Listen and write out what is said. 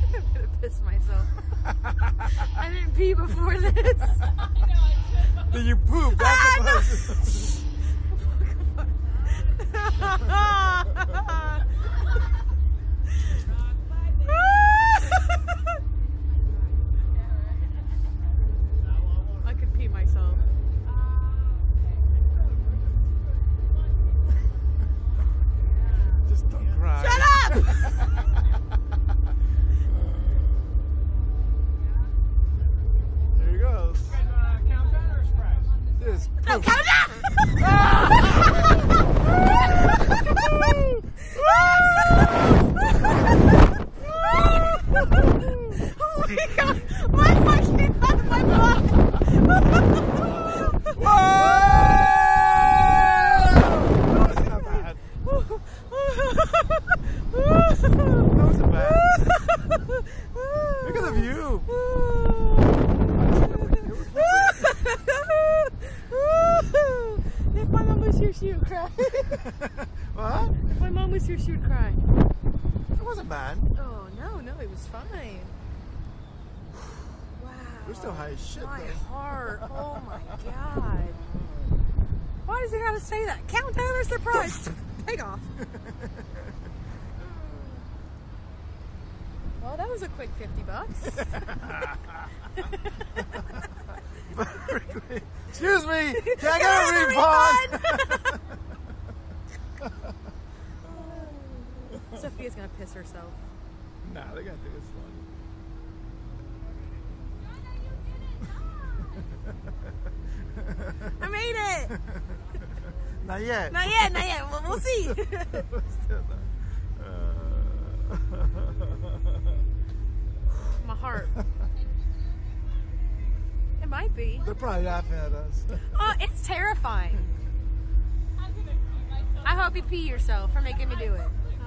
I'm gonna piss myself. I didn't pee before this. Did you poop? That's I could pee myself. Just don't cry. Shut up! There he goes. Countdown or express? This No, poop. count down! Oh my god! Why am I getting out of my butt? Whoa! That was not bad. That wasn't bad. Look at the view. If my mom was here, she would cry. What? If my mom was here, she would cry. That wasn't bad. Oh, no, it was fine. Wow. You're still high as shit, My though. heart. Oh my god. Why does he gotta say that? Countdown or surprise? Take off. Well, that was a quick $50. Excuse me, can I get a refund? Sophia's gonna piss herself. Nah, they gotta do this one. I made it! Not yet. Not yet, not yet. We'll see. Still not. My heart. It might be. They're probably laughing at us. Oh, it's terrifying. I hope you pee yourself for making me do it.